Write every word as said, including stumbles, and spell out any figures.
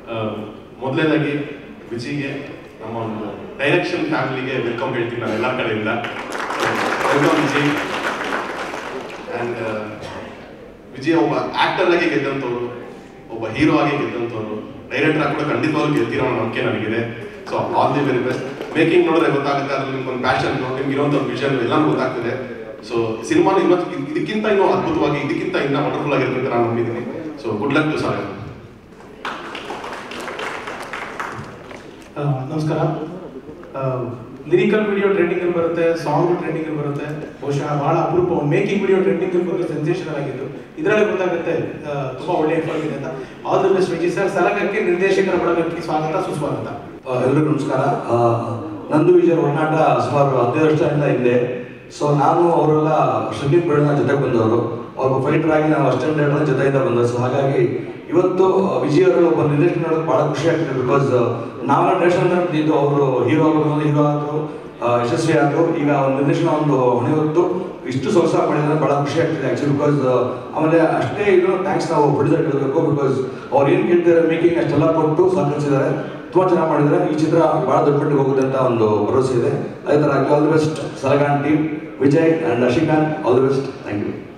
ಮೊದಲನೇದಾಗಿ ವಿಜಿಗೆ ನಮ್ಮ ಒಂದು ಡೈರೆಕ್ಷನ್ ಫ್ಯಾಮಿಲಿಗೆ ವೆಲ್ಕಮ್ ಹೇಳ್ತೀನಿ ನಾನು ಎಲ್ಲ ಕಡೆಯಿಂದ. ವೆಲ್ಕಮ್ ವಿಜಿ. ಆ್ಯಂಡ್ ವಿಜಯ್ ಒಬ್ಬ ಆ್ಯಕ್ಟರ್ ಆಗಿ ಗೆದ್ದಂಥವ್ರು, ಒಬ್ಬ ಹೀರೋ ಆಗಿ ಗೆದ್ದಂಥವ್ರು, ಡೈರೆಕ್ಟರ್ ಆಗಿ ಕೂಡ ಖಂಡಿತವಾಗ್ಲೂ ಗೆಲ್ತಿರೋ ನಂಬಿಕೆ ನನಗಿದೆ. So all the very best. Making ನೋಡಿದ್ರೆ ಗೊತ್ತಾಗುತ್ತೆ, ಅದ್ರಲ್ಲಿ ನಿಮ್ಗೊಂದು ಪ್ಯಾಷನ್, ನಿಮ್ಗೆ ಇರೋಂಥ ವಿಷನ್ ಎಲ್ಲನೂ ಗೊತ್ತಾಗ್ತಿದೆ. ಸೊ ಸಿನಿಮಾನ ಇವತ್ತು ಇದಕ್ಕಿಂತ ಇನ್ನೂ ಅದ್ಭುತವಾಗಿ, ಇದಕ್ಕಿಂತ ಇನ್ನೂ ವಂಡರ್ಫುಲ್ ಆಗಿರುತ್ತೆ ಅಂತ ನಾನು ನಂಬಿದ್ದೀನಿ. So good luck to Sagar. ನಮಸ್ಕಾರ. ಲಿರಿಕಲ್ ವಿಡಿಯೋ ಟ್ರೆಂಡಿಂಗಲ್ಲಿ ಬರುತ್ತೆ, ಸಾಂಗ್ ಟ್ರೆಂಡಿಂಗಲ್ಲಿ ಬರುತ್ತೆ. ಬಹುಶಃ ಬಹಳ ಅಪರೂಪ ಮೇಕಿಂಗ್ ವಿಡಿಯೋ ಟ್ರೆಂಡಿಂಗಲ್ಲಿ ಬಂದು ಸೆನ್ಸೇಷನಲ್ ಆಗಿತ್ತು. ಇದರಲ್ಲಿ ಗೊತ್ತಾಗುತ್ತೆ ತುಂಬ ಒಳ್ಳೆ ಎಫರ್ಟ್ ಇದೆ ಅಂತ. All the best Vijay sir. ಸಲಹಕ್ಕೆ ನಿರ್ದೇಶಕರ ಬಳಗಕ್ಕೆ ಸ್ವಾಗತ ಸುಸ್ವಾಗತ. ಎಲ್ಲರಿಗೂ ನಮಸ್ಕಾರ. ನಂದು ವಿಜಯ್ ಒಡನಾಟ ಸುಮಾರು ಹದಿನೈದು ವರ್ಷದಿಂದ ಹಿಂದೆ. ಸೊ ನಾನು ಅವರೆಲ್ಲ ಶಂಕರ್ ಬೆಳನ ಜೊತೆಗೆ ಬಂದವರು. ಒಬ್ಬ ಫೈಟರ್ ಆಗಿ ನಾವು ಅಸ್ಟೆಂಟ್ ಡೈರೆಕ್ಟರ್ ಜೊತೆಯಿಂದ ಬಂದವರು. ಸೊ ಹಾಗಾಗಿ ಇವತ್ತು ವಿಜಯ್ ಅವರು ಒಬ್ಬ ನಿರ್ದೇಶನ ನೋಡೋದು ಭಾಳ ಖುಷಿ ಆಗ್ತದೆ. ಬಿಕಾಸ್ ನಾವೆಲ್ಲ ಡೈರೆಕ್ಷನ್ ಇದ್ದು ಅವರು ಹೀರೋ ಆಗೋದು, ಹೀರೋ ಆದರು, ಯಶಸ್ವಿ ಆದರು. ಈಗ ಒಂದು ನಿರ್ದೇಶನ ಒಂದು ಹೊಣೆ ಹೊತ್ತು ಇಷ್ಟು ಸೊಗಸಾಗಿ ಮಾಡಿದ್ರೆ ಭಾಳ ಖುಷಿ ಆಗ್ತಿದೆ ಆ್ಯಕ್ಚುಲಿ. ಬಿಕಾಸ್ ಆಮೇಲೆ ಅಷ್ಟೇ ಇದು ಥ್ಯಾಂಕ್ಸ್ ನಾವು ಪ್ರೊಡ್ಯೂಸರ್ ಕೇಳಬೇಕು. ಬಿಕಾಸ್ ಅವ್ರು ಏನು ಕೇಳ್ತಾರೆ ಮೇಕಿಂಗ್ ಅಷ್ಟೆಲ್ಲ ಕೊಟ್ಟು ಸಹಕರಿಸಿದ್ದಾರೆ. ತುಂಬ ಚೆನ್ನಾಗಿ ಮಾಡಿದರೆ ಈ ಚಿತ್ರ ಭಾಳ ದೊಡ್ಡ ಮಟ್ಟಿಗೆ ಹೋಗುತ್ತೆ ಅಂತ ಒಂದು ಭರವಸೆ ಇದೆ. ಅದೇ ಥರ ಆಲ್ ದಿ ಬೆಸ್ಟ್ ಸಲಗಾನ್ team, Vijay and Srikanth. All the best. Thank you.